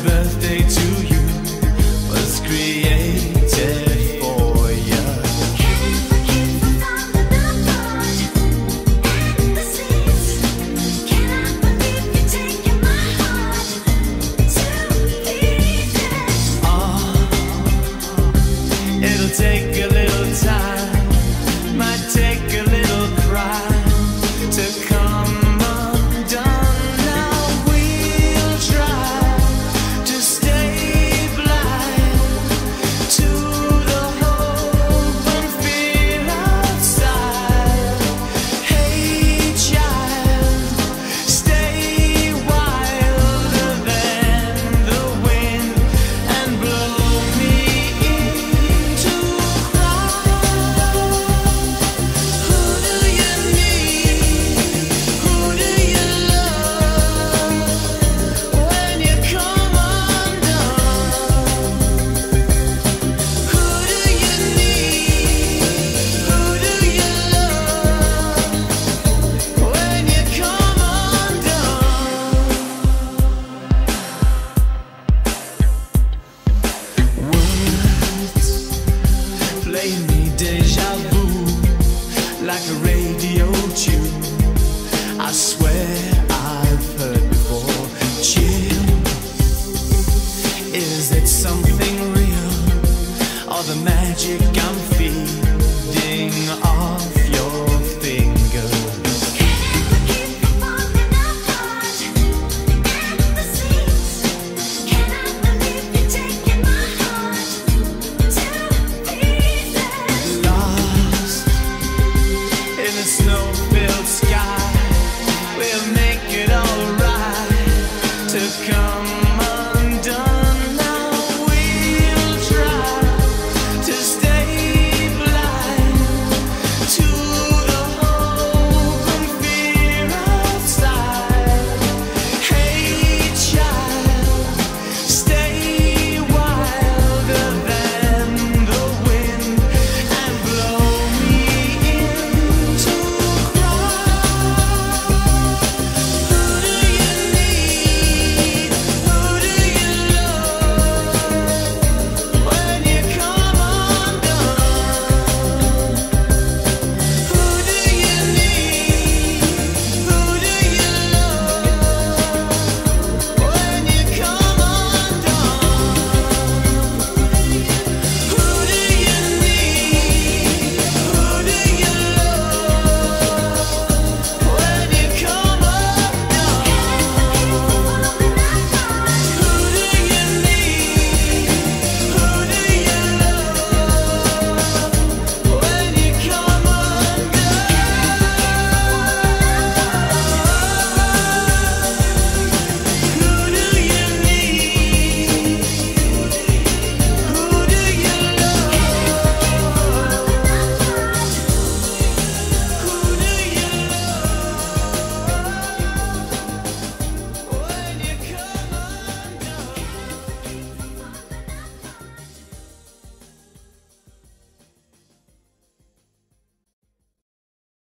birthday to you was created for you. Can't forget the thought of the thought and the seas. Cannot believe you're taking my heart to pieces. It'll take a little time, might take a little cry to come undone. Now we'll try to stay blind to the hope and fear outside. Hey child, stay wilder than the wind and blow me into cry. Who do you need? Who do you love when you come undone? Who do you need? Who do you love when you come undone? Words play me déjà vu like a radio tune. I swear I've heard before. Chill, is it something real or the magic I'm feeding off your fingers? Can't forget the falling apart and the seas. Cannot believe you're taking my heart to pieces. Lost in a snow-filled sky, we'll make it alright to come